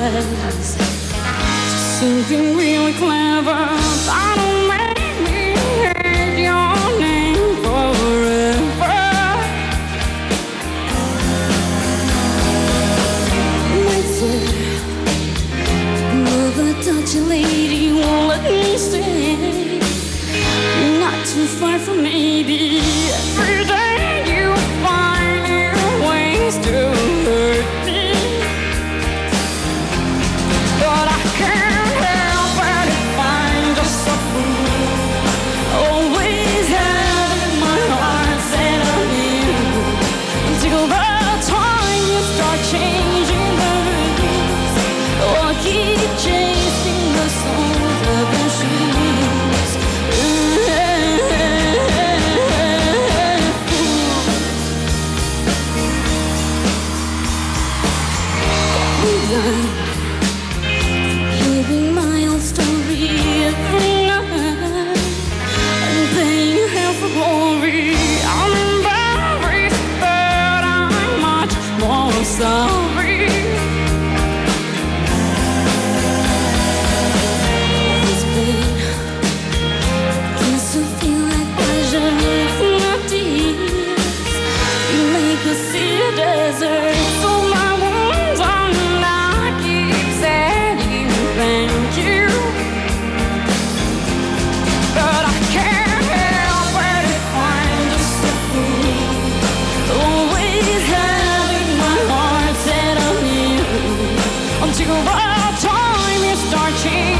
was just something really clever. I don't make me hate your name forever. Mother, Dutch lady won't let me stay. Not too far from maybe. Every day you find new ways to hurt me, but I can't help but if I'm just a fool, always having my heart set on you, until the time you start changing the rules, or keep chasing the souls of your shoes. Hearing my old story every night and paying hell for glory. I'm embarrassed, but I'm much more sorry. This pain used to feel like pleasure from my tears. You make us see a desert, so my wounds are not keep saying thank you. But I can't help but if I'm just a fool, always having my heart set on you, until the time you start changing.